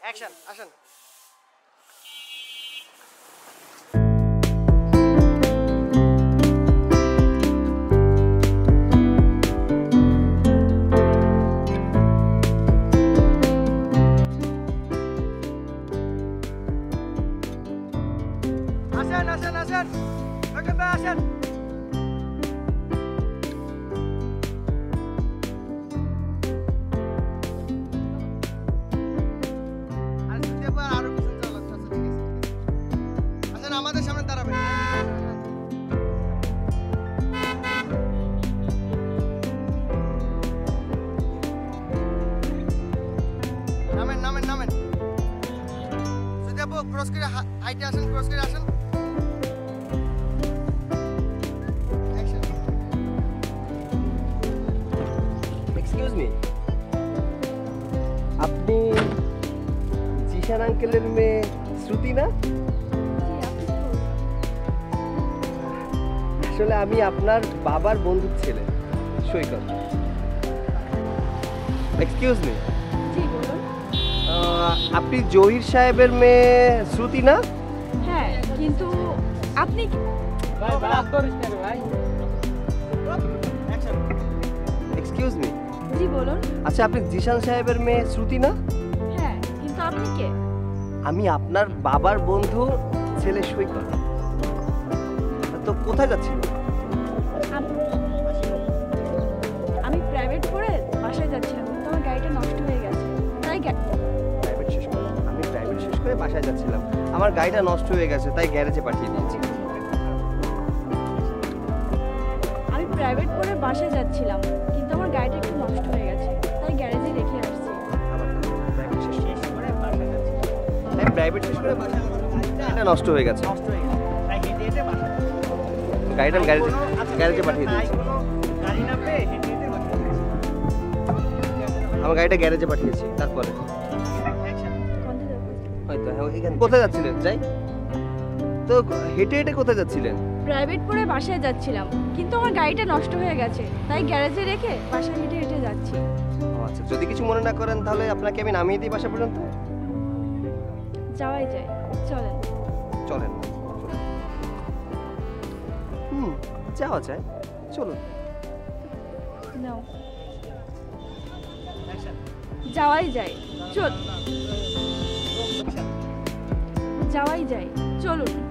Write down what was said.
Action আসেন। আসেন আসেন আসেন ওকে ভাই আসেন। আরো পিছন যাওয়া লাগছে। আচ্ছা ঠিক আছে আসেন আমাদের সামনে দাঁড়াবেন। নামেন নামেন নামেন সুজাবু ক্রস করে হাইটে আসেন, ক্রস করে আসেন। এক্সকিউজ মি, আপনি জিশান আঙ্কেলের মেয়ে শ্রুতি না? আসলে আমি আপনার বাবার বন্ধুর ছেলে সৈকত। এক্সকিউজ মি, জি বলুন। আপনি জহির সাহেবের মেয়ে শ্রুতি না? হ্যাঁ, কিন্তু আপনি এক্সকিউজ মি, জি বলুন। আচ্ছা আপনি জিশান সাহেবের মেয়ে শ্রুতি না? হ্যাঁ, কিন্তু আপনি কে? আমি আপনার বাবার বন্ধু ছেলে সৈকত। তো কোথায় যাচ্ছিল? আমি প্রাইভেট পড়ে বাসায় যাচ্ছিলাম, কিন্তু আমার গাড়িটা নষ্ট হয়ে গেছে, তাই প্রাইভেট শেষ করে আমি প্রাইভেট শেষ করে বাসায় যাচ্ছিলাম, আমার গাড়িটা নষ্ট হয়ে গেছে তাই গ্যারেজে পাঠিয়ে দিয়েছি। আমি প্রাইভেট পড়ে বাসায় যাচ্ছিলাম, কিন্তু আমার গাড়িটা একটু নষ্ট হয়ে গেছে, তাই গ্যারেজে রেখে আসছি। প্রাইভেট শেষ করে বাসায় যাচ্ছিলাম, তাই প্রাইভেট শেষ করে বাসায় গাড়িটা নষ্ট হয়ে গেছে, তাই হেঁটে হেঁটে বাসা গাড়িটা আমি গ্যারেজে পাঠিয়ে দিয়েছি। গাড়ি নামবে হেঁটে হেঁটে বাসা। আমার গাড়িটা গ্যারেজে পাঠিয়েছি। তারপরে অ্যাকশন হয়তো এখানে কোথায় যাচ্ছিলেন? যাই তো হেঁটে হেঁটে কোথায় যাচ্ছিলেন? প্রাইভেট পড়ে বাসায় যাচ্ছিলাম, কিন্তু আমার গাড়িটা নষ্ট হয়ে গেছে, তাই গ্যারেজে রেখে বাসায় হেঁটে হেঁটে যাচ্ছি। ও আচ্ছা, যদি কিছু মনে না করেন তাহলে আপনাকে আমি নামিয়ে দিই বাসা পর্যন্ত। যাওয়াই যায়, চলেন। চলেন যাওয়া যায়, চলুন। নাও, যাওয়াই যায়, চল। যাওয়াই যায়, চলুন।